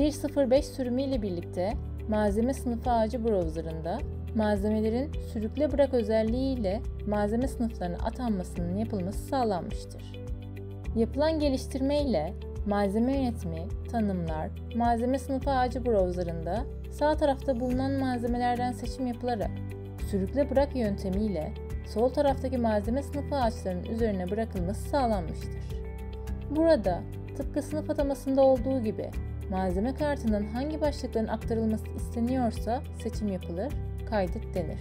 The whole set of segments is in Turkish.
1.0.5 sürümü ile birlikte malzeme sınıfı ağacı browser'ında malzemelerin sürükle bırak özelliği ile malzeme sınıflarına atanmasının yapılması sağlanmıştır. Yapılan geliştirme ile malzeme yönetimi, tanımlar, malzeme sınıfı ağacı browser'ında sağ tarafta bulunan malzemelerden seçim yapılarak sürükle bırak yöntemiyle sol taraftaki malzeme sınıfı ağaçlarının üzerine bırakılması sağlanmıştır. Burada tıpkı sınıf atamasında olduğu gibi malzeme kartının hangi başlıkların aktarılması isteniyorsa seçim yapılır, kaydet denir.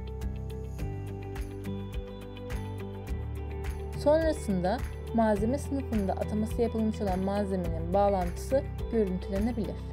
Sonrasında malzeme sınıfında ataması yapılmış olan malzemenin bağlantısı görüntülenebilir.